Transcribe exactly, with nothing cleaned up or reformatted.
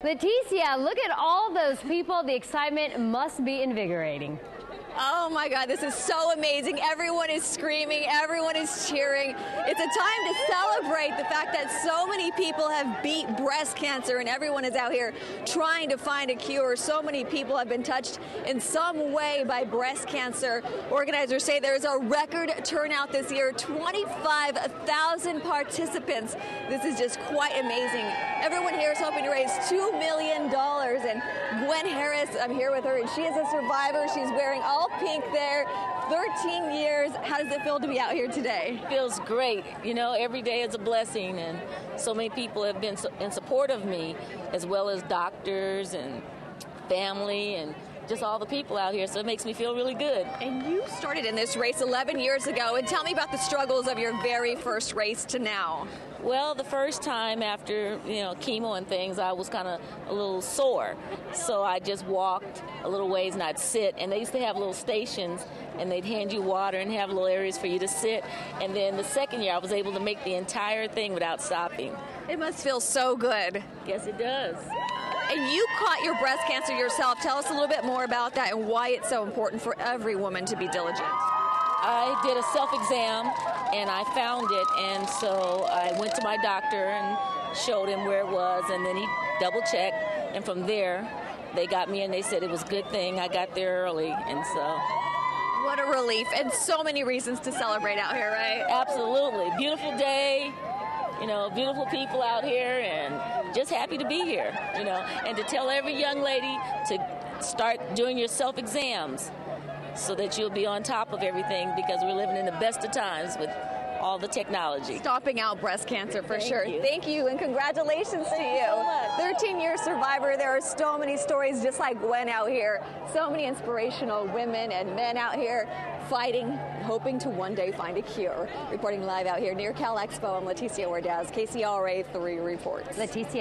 Leticia, look at all those people. The excitement must be invigorating. Oh my God, this is so amazing. Everyone is screaming, everyone is cheering. It's a time to celebrate the fact that so many people have beat breast cancer and everyone is out here trying to find a cure. So many people have been touched in some way by breast cancer. Organizers say there's a record turnout this year, twenty-five thousand participants. This is just quite amazing. Everyone here is hoping to raise two million dollars. And Gwen Harris, I'm here with her, and she is a survivor. She's wearing all pink there, thirteen years. How does it feel to be out here today? It feels great. You know, every day is a blessing, and so many people have been in support of me, as well as doctors and family and just all the people out here, so it makes me feel really good. And you started in this race eleven years ago, and tell me about the struggles of your very first race to now. Well, the first time after, you know, chemo and things, I was kind of a little sore. So I just walked a little ways and I'd sit. And they used to have little stations and they'd hand you water and have little areas for you to sit. And then the second year I was able to make the entire thing without stopping. It must feel so good. Yes, it does. And you caught your breast cancer yourself. Tell us a little bit more about that and why it's so important for every woman to be diligent. I did a self-exam and I found it, and so I went to my doctor and showed him where it was, and then he double-checked, and from there they got me and they said it was a good thing I got there early, and so. What a relief, and so many reasons to celebrate out here, right? Absolutely. Beautiful day, you know, beautiful people out here, and just happy to be here, you know, and to tell every young lady to start doing your self-exams, so that you'll be on top of everything, because we're living in the best of times with all the technology. Stopping out breast cancer for Thank sure. You. Thank you, and congratulations Thank to you. you so much. thirteen-year survivor. There are so many stories just like Gwen out here. So many inspirational women and men out here fighting, hoping to one day find a cure. Reporting live out here near Cal Expo, I'm Leticia Ordaz, K C R A three reports. Leticia.